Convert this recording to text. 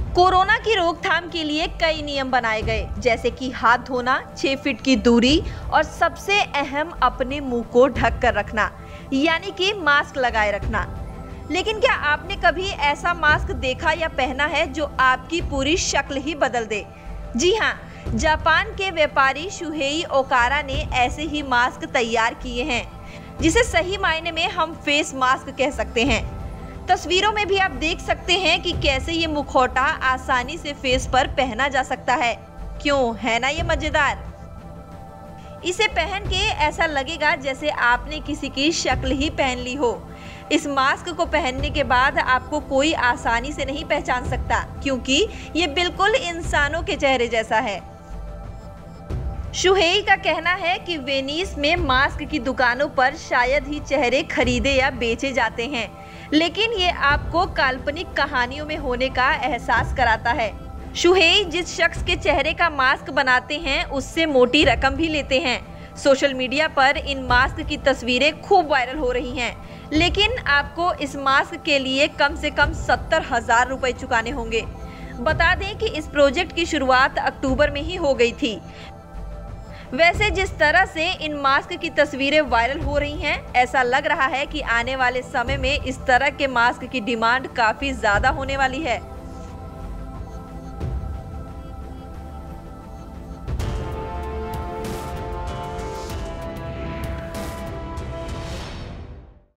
Corona की रोकथाम के लिए कई नियम बनाए गए, जैसे कि हाथ धोना, 6 फीट की दूरी और सबसे अहम अपने मुंह को ढक कर रखना, यानी कि मास्क लगाए रखना। लेकिन क्या आपने कभी ऐसा मास्क देखा या पहना है जो आपकी पूरी शक्ल ही बदल दे? जी हाँ, जापान के व्यापारी शुहेई ओकारा ने ऐसे ही मास्क तैयार किए हैं, जिसे सही मायने में हम फेस मास्क कह सकते हैं। तस्वीरों में भी आप देख सकते हैं कि कैसे ये मुखौटा आसानी से फेस पर पहना जा सकता है। क्यों, है ना ये मजेदार? इसे पहन के ऐसा लगेगा जैसे आपने किसी की शक्ल ही पहन ली हो। इस मास्क को पहनने के बाद आपको कोई आसानी से नहीं पहचान सकता, क्योंकि ये बिल्कुल इंसानों के चेहरे जैसा है। शुहेई का कहना है कि वेनिस में मास्क की दुकानों पर शायद ही चेहरे खरीदे या बेचे जाते हैं, लेकिन ये आपको काल्पनिक कहानियों में होने का एहसास कराता है। शुहेई जिस शख्स के चेहरे का मास्क बनाते हैं उससे मोटी रकम भी लेते हैं। सोशल मीडिया पर इन मास्क की तस्वीरें खूब वायरल हो रही हैं, लेकिन आपको इस मास्क के लिए कम से कम 70,000 रुपए चुकाने होंगे। बता दें कि इस प्रोजेक्ट की शुरुआत अक्टूबर में ही हो गई थी। वैसे जिस तरह से इन मास्क की तस्वीरें वायरल हो रही हैं, ऐसा लग रहा है कि आने वाले समय में इस तरह के मास्क की डिमांड काफ़ी ज़्यादा होने वाली है।